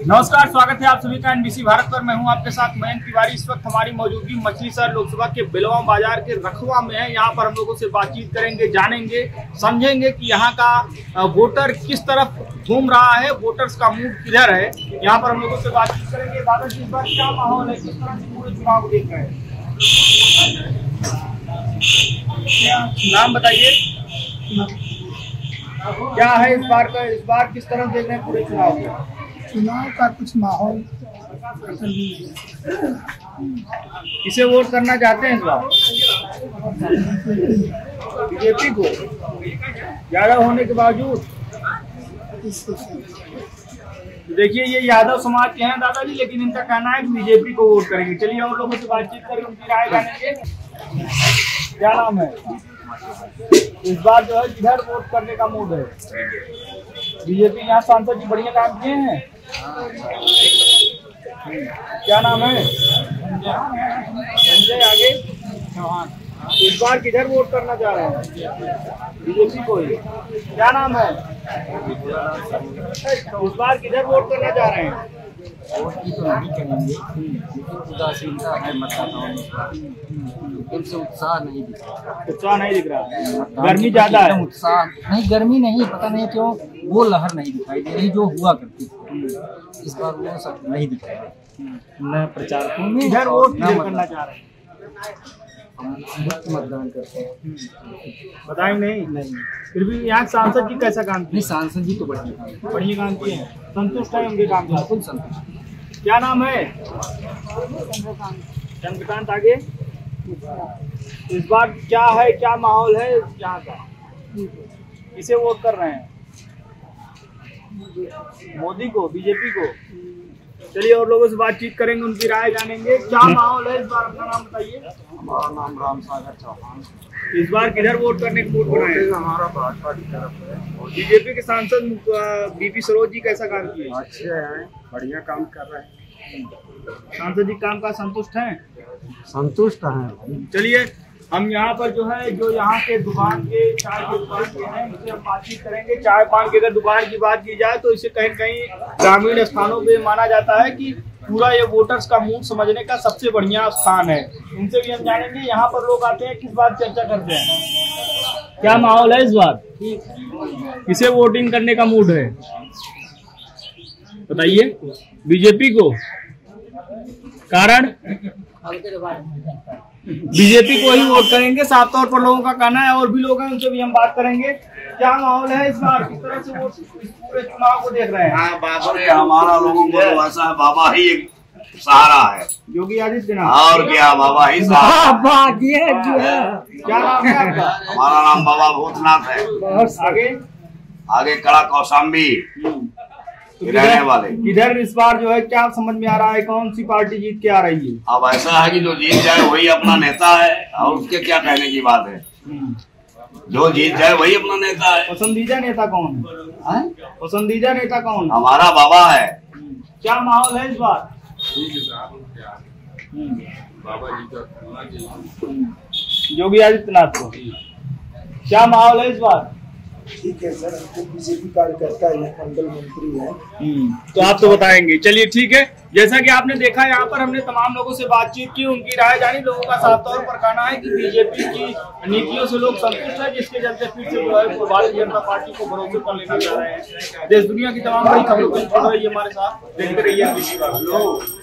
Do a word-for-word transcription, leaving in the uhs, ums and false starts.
नमस्कार, स्वागत है आप सभी का एनबीसी भारत पर। मैं हूं आपके साथ मयंक तिवारी। इस वक्त हमारी मौजूदगी मछली शहर लोकसभा के बिलवा बाजार के रखवा में है। यहाँ पर हम लोगों से बातचीत करेंगे, जानेंगे, समझेंगे कि यहाँ का वोटर किस तरफ घूम रहा है, वोटर्स का मूड किधर है। यहाँ पर हम लोगों से बातचीत करेंगे। दादा जी, इस बार क्या माहौल है, किस तरह से पूरे चुनाव को देख रहे हैं? नाम बताइए, क्या है इस बार का, इस बार किस तरह देख रहे हैं पूरे चुनाव को? चुनाव का कुछ माहौल किसे वोट करना चाहते हैं इस बार? बीजेपी को ज्यादा होने के बावजूद। देखिए, ये यादव समाज के हैं दादाजी, लेकिन इनका कहना है कि बीजेपी को वोट करेंगे। चलिए और लोगों से बातचीत करके उनकी राय जानेंगे। क्या नाम है? इस बार जो है किधर वोट करने का मूड है? बीजेपी। यहाँ सांसद जी बढ़िया काम किए हैं। क्या नाम है? संजय। आगे चौहान। इस बार किधर वोट करना चाह रहे हैं? बीजेपी को ही। क्या नाम है? इस बार किधर वोट करना चाह रहे हैं? वोट की तो नहीं करेंगे, उदासीनता है मतदाताओं में, दिल से उत्साह नहीं दिख रहा। उत्साह नहीं दिख रहा, गर्मी ज्यादा है। उत्साह नहीं, गर्मी नहीं, पता नहीं क्यों वो लहर नहीं दिखाई दे रही जो हुआ करती थी। इस बार वो सब नहीं दिख रहा है, न प्रचारकों में। इधर वोट किधर करना चाह रहे हैं? मतदान करते हैं। बताएं नहीं नहीं फिर भी यहाँ सांसद जी कैसा काम किए? सांसद जी तो बढ़िया काम बढ़िया काम किए हैं, संतुष्ट है उनके काम से? बिल्कुल संतुष्ट। क्या नाम है? चंद्रकांत। आगे इस बार क्या है, क्या माहौल है यहाँ का? किसे वोट कर रहे हैं? मोदी को, बीजेपी को। चलिए और लोगों से बातचीत करेंगे, उनकी राय जानेंगे। क्या माहौल है इस बार? अपना नाम बताइए। हमारा नाम राम सागर चौहान। इस बार किधर वोट करने की मूड बनाए? हमारा भाजपा की तरफ है। बीजेपी के सांसद बीपी सरोज जी कैसा काम किए? अच्छे हैं, बढ़िया काम कर रहे हैं। सांसद जी काम का संतुष्ट हैं? संतुष्ट हैं। चलिए हम यहाँ पर जो है, जो यहाँ के दुकान के चाय के दुकान के हैं, उनसे हम बातचीत करेंगे। चाय पान की अगर दुकान की बात की जाए तो इसे कहीं कहीं ग्रामीण स्थानों पे माना जाता है कि पूरा ये वोटर्स का मूड समझने का सबसे बढ़िया स्थान है। इनसे भी हम जानेंगे यहाँ पर लोग आते हैं, किस बात चर्चा करते हैं। क्या माहौल है इस बार? किसे वोटिंग करने का मूड है बताइए? बीजेपी को। कारण? बीजेपी को ही वोट करेंगे, साफ तौर पर लोगों का कहना है। और भी लोग हैं, उनसे भी हम बात करेंगे। क्या माहौल है इस बार, किस तरह से वो पूरे चुनाव को देख रहे हैं? हाँ बाबा रे, हमारा लोगों को तो ऐसा है, बाबा ही एक सहारा है। योगी आदित्यनाथ। और क्या, बाबा ही सहारा। क्या नाम है आपका? हमारा नाम बाबा भूतनाथ है। आगे आगे कड़ा कौशाम्बी रहने वाले। इधर इस बार जो है क्या समझ में आ रहा है, कौन सी पार्टी जीत के आ रही है? अब ऐसा है कि जो जीत जाए वही अपना नेता है, और उसके क्या कहने की बात है। जो जीत जाए वही अपना नेता है। पसंदीदा नेता कौन है? पसंदीदा नेता कौन? हमारा बाबा है। क्या माहौल है इस बार? योगी आदित्यनाथ को। क्या माहौल है इस बार? ठीक है सर, हमको बीजेपी कार्यकर्ता है, मंडल मंत्री है, तो आप तो बताएंगे। चलिए ठीक है, जैसा कि आपने देखा यहाँ पर हमने तमाम लोगों से बातचीत की, उनकी राय जानी। लोगों का साफ तौर पर कहना है कि बीजेपी की नीतियों से लोग संतुष्ट है, जिसके चलते फिर से जो है वो भारतीय जनता पार्टी को भरोसे पर लेने जा रहे हैं। देश दुनिया की तमाम बड़ी खबरों को हमारे साथ देखते रहिए।